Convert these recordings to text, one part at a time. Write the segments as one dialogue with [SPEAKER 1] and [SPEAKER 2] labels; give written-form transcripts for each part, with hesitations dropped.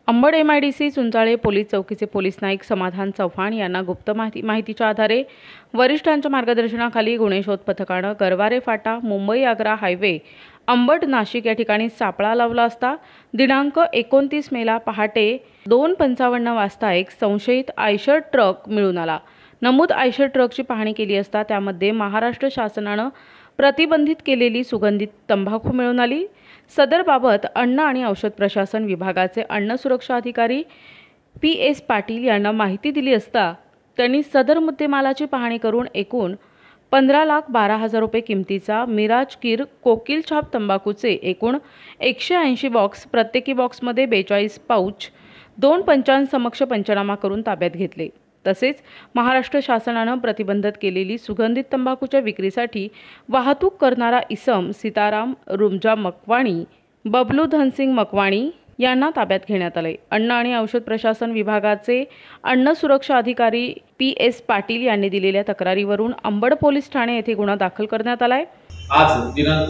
[SPEAKER 1] Ambad MIDC Chunchale police चौकीचे police नाईक समाधान चव्हाण यांना गुप्त माहितीच्या आधारे वरिष्ठांच्या मार्गदर्शनाखाली गुन्हे शोध पथकाने गरवारे फाटा मुंबई आग्रा हायवे अंबड नाशिक या ठिकाणी सापळा लावला असता दिनांक 29 मेला पहाटे 2:55 वाजता एक संशयित आयशर ट्रक मिळून आला। नमूद आयशर ट्रकची पाहणी केली असता त्यामध्ये महाराष्ट्र शासनाने प्रतिबंधित केलेली सुगंधित तंबाखू मिळून आली। सदर बाबत अन्न आणि औषध प्रशासन विभागाचे अन्न सुरक्षा अधिकारी PS पाटील यांना माहिती दिली असता त्यांनी सदर मुद्देमालाची पाहणी करून एकूण 15,12,000 रुपये किमतीचा मिराज कीर कोकिल छाप तंबाखूचे एकूण 180 बॉक्स प्रत्येकी बॉक्समध्ये 42 पाउच 2 पंचांसमक्ष पंचनामा करून ताब्यात घेतले। तसेच महाराष्ट्र शासनाने प्रतिबंधित केलेली सुगंधित तंबाखूच्या विक्रीसाठी वाहतूक करणारा इसम सीताराम रुमजा मकवाणी बबलू धनसिंग मकवाणी यांना ताब्यात घेण्यात आले। अन्न आणि औषध प्रशासन विभागाचे अन्न सुरक्षा अधिकारी PS पाटील यांनी दिलेल्या तक्रारीवरून अंबड पोलीस ठाणे येथे गुन्हा दाखल करण्यात आलाय।
[SPEAKER 2] आज दिनांक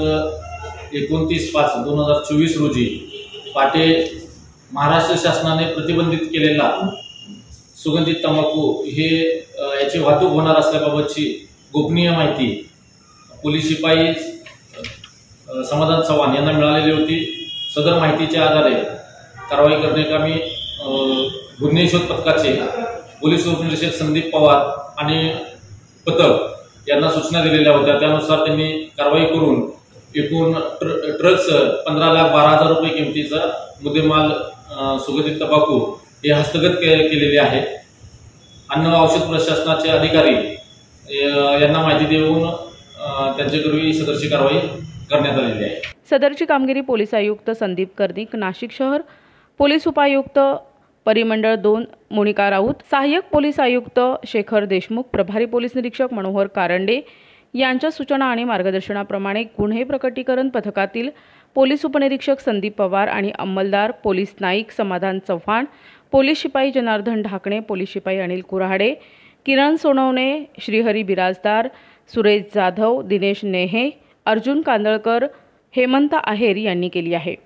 [SPEAKER 2] 29/5/2024 रोजी पाटे महाराष्ट्र शासनाने प्रतिबंधित केलेला सुगंधित तंबाखू हे याची वाहतूक होणार असल्याबाबतची गोपनीय माहिती पोलीस शिपाई समाधान चव्हाण यांना मिळालेली होती। सदर माहितीच्या आधारे कारवाई करण्याकामी गुन्हे शोध पथकाचे पोलीस उपनिरीक्षक संदीप पवार आणि पथक यांना सूचना दिलेल्या होत्या। त्यानुसार त्यांनी कारवाई करून एकूण ट्रक्स 15,12,000 रुपये किमतीचा मुद्देमाल सुगंधित तंबाखू हे हस्तगत केलेले आहे। अन्न औषध प्रशासनाचे अधिकारी यांना माहिती देऊन त्यांच्यापूर्वी सदरची कारवाई करण्यात आलेली आहे।
[SPEAKER 1] सदरची कामगिरी पोलीस आयुक्त संदीप कर्णिक नाशिक शहर, पोलीस उपायुक्त परिमंडळ 2 मोनिका राऊत, सहाय्यक पोलीस आयुक्त शेखर देशमुख, प्रभारी पोलीस निरीक्षक मनोहर कारंडे यांच्या सूचना आणि मार्गदर्शनाप्रमाणे गुन्हे प्रकटीकरण पथकातील पोलीस उपनिरीक्षक संदीप पवार आणि अंमलदार पोलीस नाईक समाधान चव्हाण, पोलीस शिपाई जनार्दन ढाकणे, पोलीस शिपाई अनिल कुऱ्हाडे, किरण सोनवणे, श्रीहरी बिराजदार, सुरेश जाधव, दिनेश नेहे, अर्जुन कांदळकर, हेमंत आहेर यांनी केली आहे।